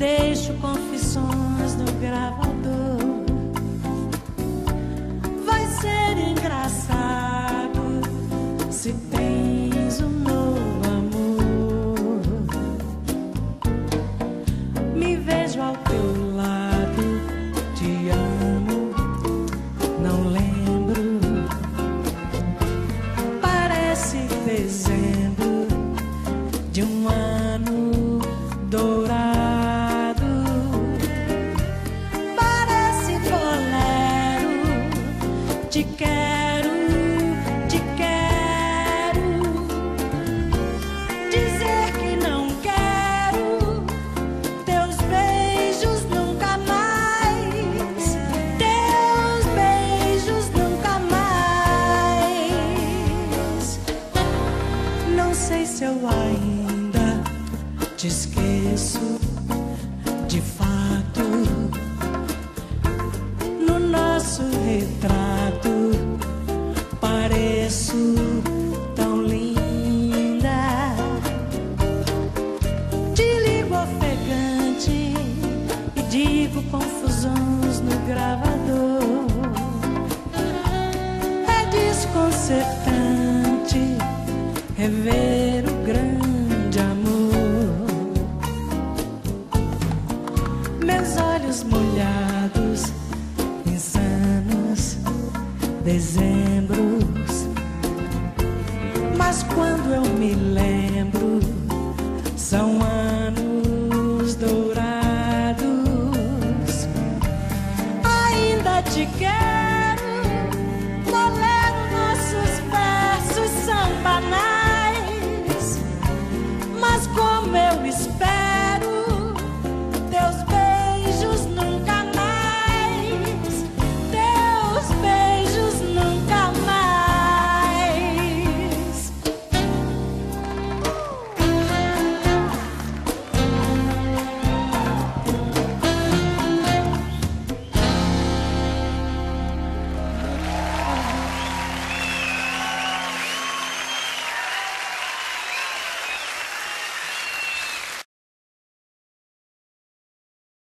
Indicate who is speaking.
Speaker 1: deixo confissões no gravador. Vai ser engraçado se tens um novo amor. Me vejo ao teu lado, te amo, não lembro. Parece dezembro de um ano dourado. Parece bolero, te quero, te quero. Dizer que não quero teus beijos nunca mais, teus beijos nunca mais. Não sei se eu ainda te esqueço de fato. No nosso retrato pareço tão linda. Te ligo ofegante e digo confusões no gravador. É desconcertante rever o grande amor. Meus olhos molhados, insanos, desenhos.